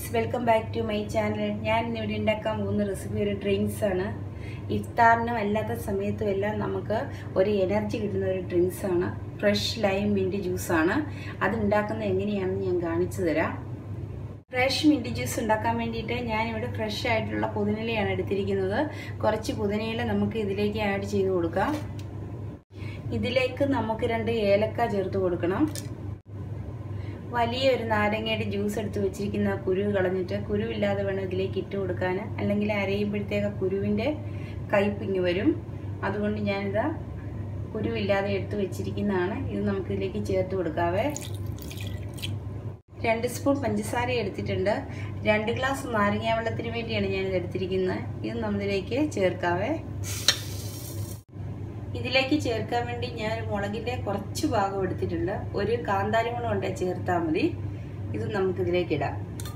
Welcome back to my channel. ഞാൻ ഇവിടെ ഉണ്ടാക്കാൻ പോകുന്ന റെസിപ്പി ഒരു ഡ്രിങ്ക്സ് ആണ്. ഇഫ്താറിനും അല്ലാത്ത സമയത്തും എല്ലാം നമുക്ക് ഒരു എനർജി കിട്ടുന്ന ഒരു ഡ്രിങ്ക്സ് ആണ്. ഫ്രഷ് ലൈം മിൻറ്റ് ജ്യൂസാണ്. അത് ഉണ്ടാക്കുന്നത് എങ്ങനെയാണെന്ന് ഞാൻ കാണിച്ചു തരാം. ഫ്രഷ് മിൻറ്റ് ജ്യൂസ് ഉണ്ടാക്കാൻ വേണ്ടിയിട്ട് ഞാനിവിടെ ഫ്രഷ് ആയിട്ടുള്ള പുതിനയിലയാണ് എടുത്തിരിക്കുന്നത്. കുറച്ച് പുതിനയില നമുക്ക് ഇതിലേക്ക് ആഡ് ചെയ്ത് കൊടുക്കാം. ഇതിലേക്ക് നമുക്ക് 2 ഏലക്ക ചേർത്ത് കൊടുക്കണം. വലിയൊരു നാരങ്ങയുടെ ജ്യൂസ് എടുത്ത് വെച്ചിരിക്കുന്ന കുരു കളഞ്ഞിട്ട്, കുരുവില്ലാതെ വേണം ഇതിലേക്ക് ഇട്ട് കൊടുക്കാൻ, അല്ലെങ്കിൽ അരയുമ്പോഴത്തേക്ക് കുരുവിൻ്റെ കയ്പിങ്ങ് വരും. അതുകൊണ്ട് ഞാനിതാ കുരുവില്ലാതെ എടുത്ത് വെച്ചിരിക്കുന്നതാണ്. ഇത് നമുക്കിതിലേക്ക് ചേർത്ത് കൊടുക്കാവേ. 2 സ്പൂൺ പഞ്ചസാര എടുത്തിട്ടുണ്ട്. 2 ഗ്ലാസ് നാരങ്ങ വെള്ളത്തിന് വേണ്ടിയാണ് ഞാനിത് എടുത്തിരിക്കുന്നത്. ഇത് നമ്മളിതിലേക്ക് ചേർക്കാവേ. ഇതിലേക്ക് ചേർക്കാൻ വേണ്ടി ഞാൻ മുളകിൻ്റെ കുറച്ച് ഭാഗം എടുത്തിട്ടുണ്ട്. ഒരു കാന്താരി മുളക് കൊണ്ട് ചേർത്താൽ മതി. ഇത് നമുക്കിതിലേക്ക് ഇടാം.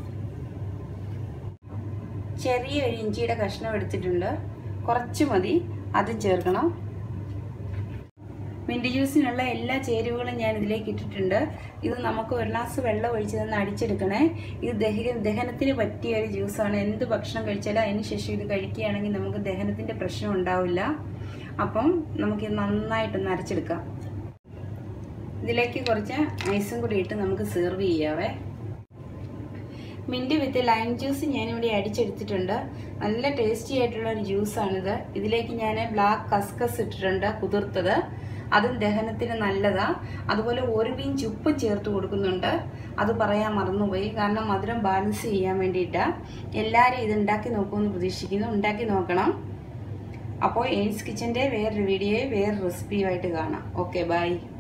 ചെറിയൊരു ഇഞ്ചിയുടെ കഷ്ണം എടുത്തിട്ടുണ്ട്, കുറച്ച് മതി, അതും ചേർക്കണം. മിൻറ്റ് ജ്യൂസിനുള്ള എല്ലാ ചേരുവകളും ഞാൻ ഇതിലേക്ക് ഇട്ടിട്ടുണ്ട്. ഇത് നമുക്ക് 1 ഗ്ലാസ് വെള്ളം ഒഴിച്ച് തന്നെ അടിച്ചെടുക്കണേ. ഇത് ദഹനത്തിന് പറ്റിയ ഒരു ജ്യൂസാണ്. എന്ത് ഭക്ഷണം കഴിച്ചാലും അതിന് ശേഷം ഇത് കഴിക്കുകയാണെങ്കിൽ നമുക്ക് ദഹനത്തിൻ്റെ പ്രശ്നം ഉണ്ടാവില്ല. അപ്പം നമുക്കിത് നന്നായിട്ടൊന്ന് അരച്ചെടുക്കാം. ഇതിലേക്ക് കുറച്ച് ഐസും കൂടി ഇട്ട് നമുക്ക് സെർവ് ചെയ്യാവേ. മിൻറ്റ് വിത്ത് ലൈം ജ്യൂസ് ഞാനിവിടെ അടിച്ചെടുത്തിട്ടുണ്ട്. നല്ല ടേസ്റ്റി ആയിട്ടുള്ള ഒരു ജ്യൂസാണിത്. ഇതിലേക്ക് ഞാൻ ബ്ലാക്ക് കസ്കസ് ഇട്ടിട്ടുണ്ട്, കുതിർത്തത്. അതും ദഹനത്തിന് നല്ലതാ. അതുപോലെ 1 പിഞ്ച് ഉപ്പ് ചേർത്ത് കൊടുക്കുന്നുണ്ട്. അത് പറയാൻ മറന്നുപോയി, കാരണം മധുരം ബാലൻസ് ചെയ്യാൻ വേണ്ടിയിട്ടാണ്. എല്ലാവരും ഇത് ഉണ്ടാക്കി നോക്കുമെന്ന് പ്രതീക്ഷിക്കുന്നു. ഉണ്ടാക്കി നോക്കണം. അപ്പോൾ എയിൻസ് കിച്ചൻ്റെ വേറൊരു വീഡിയോയെ വേറൊരു റെസിപ്പിയുമായിട്ട് കാണാം. Okay, by.